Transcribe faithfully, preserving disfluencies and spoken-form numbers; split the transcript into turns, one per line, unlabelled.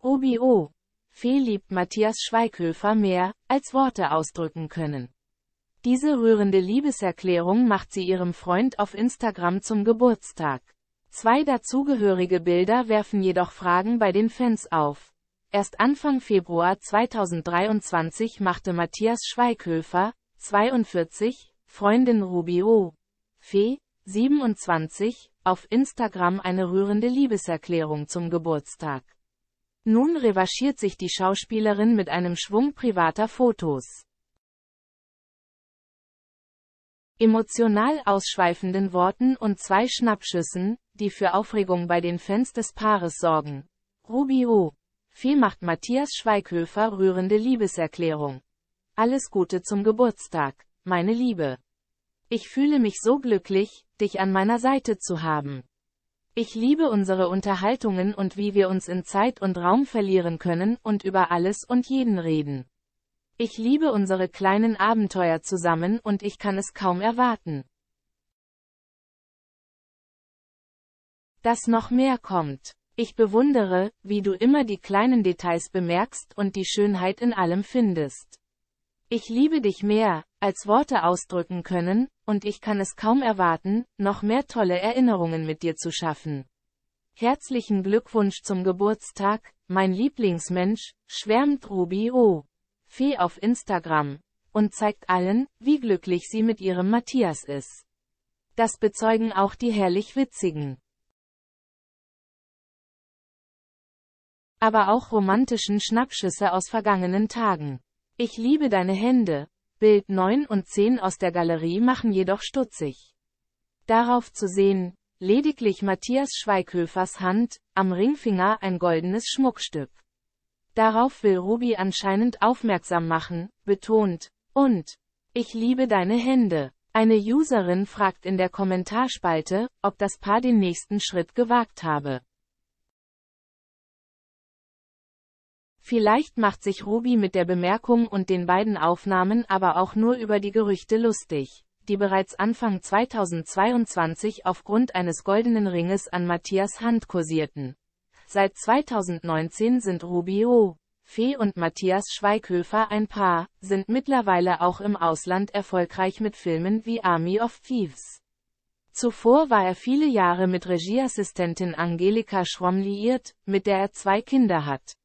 Ruby O. Fee liebt Matthias Schweighöfer mehr, als Worte ausdrücken können. Diese rührende Liebeserklärung macht sie ihrem Freund auf Instagram zum Geburtstag. Zwei dazugehörige Bilder werfen jedoch Fragen bei den Fans auf. Erst Anfang Februar zweitausenddreiundzwanzig machte Matthias Schweighöfer, zweiundvierzig, Freundin Ruby O. Fee, siebenundzwanzig, auf Instagram eine rührende Liebeserklärung zum Geburtstag. Nun revanchiert sich die Schauspielerin mit einem Schwung privater Fotos. Emotional ausschweifenden Worten und zwei Schnappschüssen, die für Aufregung bei den Fans des Paares sorgen. Ruby O. Fee macht Matthias Schweighöfer rührende Liebeserklärung. Alles Gute zum Geburtstag, meine Liebe. Ich fühle mich so glücklich, dich an meiner Seite zu haben. Ich liebe unsere Unterhaltungen und wie wir uns in Zeit und Raum verlieren können und über alles und jeden reden. Ich liebe unsere kleinen Abenteuer zusammen und ich kann es kaum erwarten, dass noch mehr kommt. Ich bewundere, wie du immer die kleinen Details bemerkst und die Schönheit in allem findest. Ich liebe dich mehr, als Worte ausdrücken können, und ich kann es kaum erwarten, noch mehr tolle Erinnerungen mit dir zu schaffen. Herzlichen Glückwunsch zum Geburtstag, mein Lieblingsmensch, schwärmt Ruby O. Fee auf Instagram und zeigt allen, wie glücklich sie mit ihrem Matthias ist. Das bezeugen auch die herrlich witzigen, aber auch romantischen Schnappschüsse aus vergangenen Tagen. Ich liebe deine Hände. Bild neun und zehn aus der Galerie machen jedoch stutzig. Darauf zu sehen, lediglich Matthias Schweighöfers Hand, am Ringfinger ein goldenes Schmuckstück. Darauf will Ruby anscheinend aufmerksam machen, betont, und, ich liebe deine Hände. Eine Userin fragt in der Kommentarspalte, ob das Paar den nächsten Schritt gewagt habe. Vielleicht macht sich Ruby mit der Bemerkung und den beiden Aufnahmen aber auch nur über die Gerüchte lustig, die bereits Anfang zweitausendzweiundzwanzig aufgrund eines goldenen Ringes an Matthias Hand kursierten. Seit zweitausendneunzehn sind Ruby O. Fee und Matthias Schweighöfer ein Paar, sind mittlerweile auch im Ausland erfolgreich mit Filmen wie Army of Thieves. Zuvor war er viele Jahre mit Regieassistentin Angelika Schromm liiert, mit der er zwei Kinder hat.